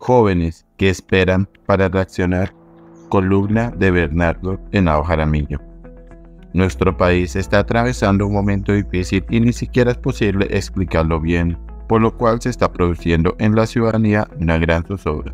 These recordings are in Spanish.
Jóvenes que esperan para reaccionar. Columna de Bernardo Henao Jaramillo. Nuestro país está atravesando un momento difícil y ni siquiera es posible explicarlo bien, por lo cual se está produciendo en la ciudadanía una gran zozobra.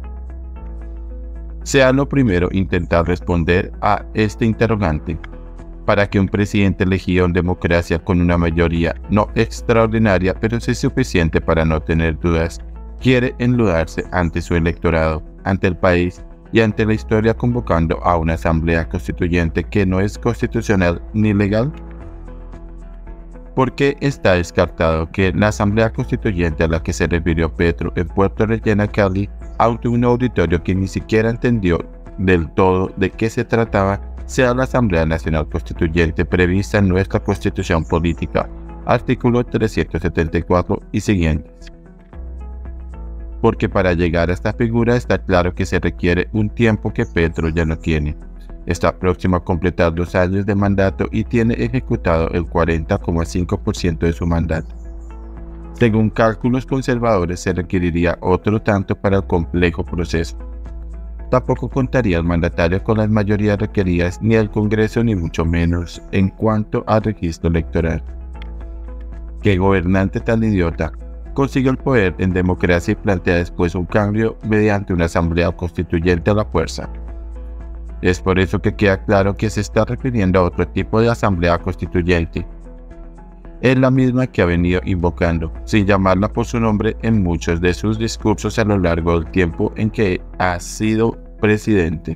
Sea lo primero intentar responder a este interrogante. Para que un presidente elegido en democracia con una mayoría no extraordinaria, pero sí suficiente para no tener dudas, quiere enludarse ante su electorado, ante el país y ante la historia, convocando a una asamblea constituyente que no es constitucional ni legal? ¿Por qué está descartado que la asamblea constituyente a la que se refirió Petro en Puerto Rellena, Cali, ante un auditorio que ni siquiera entendió del todo de qué se trataba, sea la Asamblea Nacional Constituyente prevista en nuestra Constitución Política, artículo 374 y siguientes? Porque para llegar a esta figura está claro que se requiere un tiempo que Petro ya no tiene. Está próximo a completar 2 años de mandato y tiene ejecutado el 40,5% de su mandato. Según cálculos conservadores, se requeriría otro tanto para el complejo proceso. Tampoco contaría el mandatario con las mayorías requeridas, ni el Congreso, ni mucho menos en cuanto al registro electoral. ¿Qué gobernante tan idiota consiguió el poder en democracia y plantea después un cambio mediante una asamblea constituyente a la fuerza? Es por eso que queda claro que se está refiriendo a otro tipo de asamblea constituyente. Es la misma que ha venido invocando, sin llamarla por su nombre, en muchos de sus discursos a lo largo del tiempo en que ha sido presidente.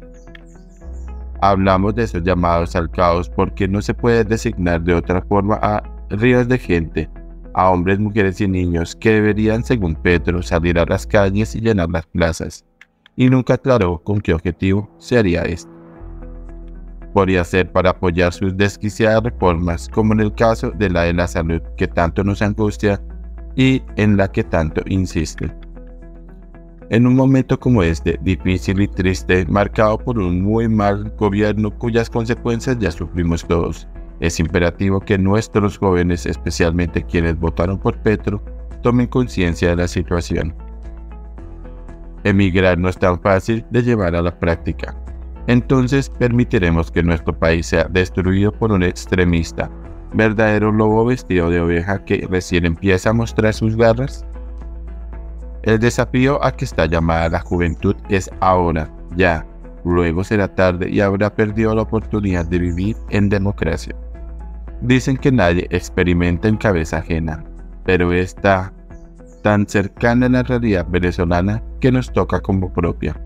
Hablamos de esos llamados al caos porque no se puede designar de otra forma a ríos de gente, a hombres, mujeres y niños que deberían, según Petro, salir a las calles y llenar las plazas, y nunca aclaró con qué objetivo se haría esto. Podría ser para apoyar sus desquiciadas reformas, como en el caso de la salud, que tanto nos angustia y en la que tanto insiste. En un momento como este, difícil y triste, marcado por un muy mal gobierno cuyas consecuencias ya sufrimos todos, es imperativo que nuestros jóvenes, especialmente quienes votaron por Petro, tomen conciencia de la situación. Emigrar no es tan fácil de llevar a la práctica. Entonces permitiremos que nuestro país sea destruido por un extremista, verdadero lobo vestido de oveja que recién empieza a mostrar sus garras. El desafío a que está llamada la juventud es ahora, ya, luego será tarde y habrá perdido la oportunidad de vivir en democracia. Dicen que nadie experimenta en cabeza ajena, pero está tan cercana a la realidad venezolana que nos toca como propia.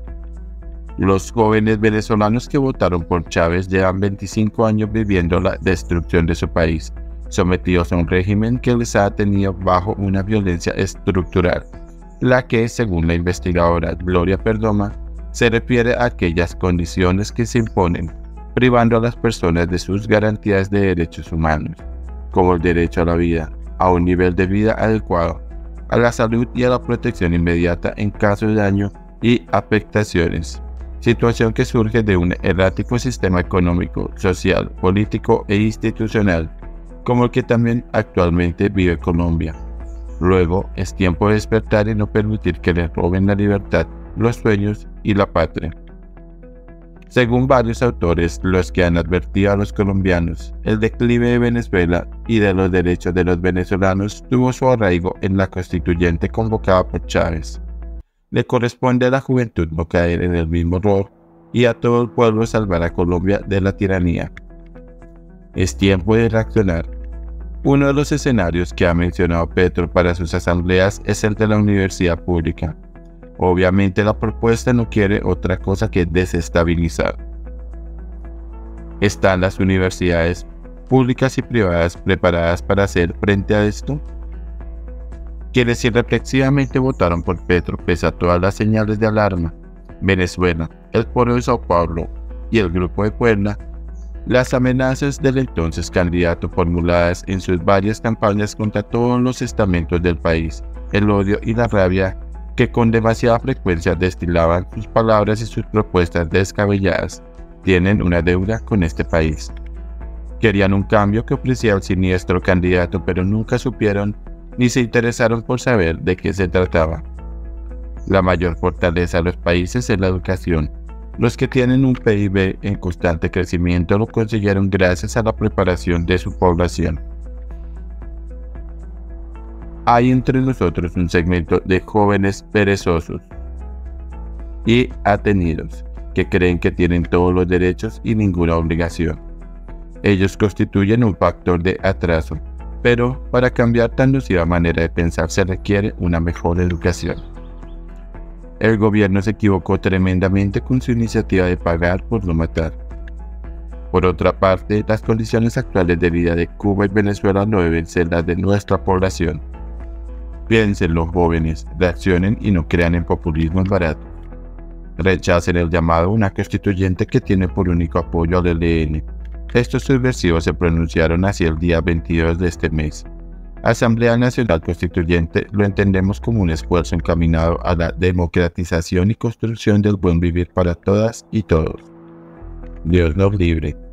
Los jóvenes venezolanos que votaron por Chávez llevan 25 años viviendo la destrucción de su país, sometidos a un régimen que les ha tenido bajo una violencia estructural, la que, según la investigadora Gloria Perdomo, se refiere a aquellas condiciones que se imponen, privando a las personas de sus garantías de derechos humanos, como el derecho a la vida, a un nivel de vida adecuado, a la salud y a la protección inmediata en caso de daño y afectaciones. Situación que surge de un errático sistema económico, social, político e institucional, como el que también actualmente vive Colombia. Luego es tiempo de despertar y no permitir que les roben la libertad, los sueños y la patria. Según varios autores, los que han advertido a los colombianos, el declive de Venezuela y de los derechos de los venezolanos tuvo su arraigo en la constituyente convocada por Chávez. Le corresponde a la juventud no caer en el mismo error y a todo el pueblo salvar a Colombia de la tiranía. Es tiempo de reaccionar. Uno de los escenarios que ha mencionado Petro para sus asambleas es el de la universidad pública. Obviamente la propuesta no quiere otra cosa que desestabilizar. ¿Están las universidades públicas y privadas preparadas para hacer frente a esto? Quienes irreflexivamente votaron por Petro pese a todas las señales de alarma, Venezuela, el Foro de Sao Paulo y el Grupo de Puebla, las amenazas del entonces candidato formuladas en sus varias campañas contra todos los estamentos del país, el odio y la rabia que con demasiada frecuencia destilaban sus palabras y sus propuestas descabelladas, tienen una deuda con este país. Querían un cambio que ofrecía al siniestro candidato, pero nunca supieron ni se interesaron por saber de qué se trataba. La mayor fortaleza de los países es la educación. Los que tienen un PIB en constante crecimiento lo consiguieron gracias a la preparación de su población. Hay entre nosotros un segmento de jóvenes perezosos y atenidos que creen que tienen todos los derechos y ninguna obligación. Ellos constituyen un factor de atraso, pero para cambiar tan nociva manera de pensar se requiere una mejor educación. El gobierno se equivocó tremendamente con su iniciativa de pagar por no matar. Por otra parte, las condiciones actuales de vida de Cuba y Venezuela no deben ser las de nuestra población. Piensen los jóvenes, reaccionen y no crean en populismos baratos. Rechacen el llamado a una constituyente que tiene por único apoyo al ELN. Estos subversivos se pronunciaron hacia el día 22 de este mes. Asamblea Nacional Constituyente lo entendemos como un esfuerzo encaminado a la democratización y construcción del buen vivir para todas y todos. Dios nos libre.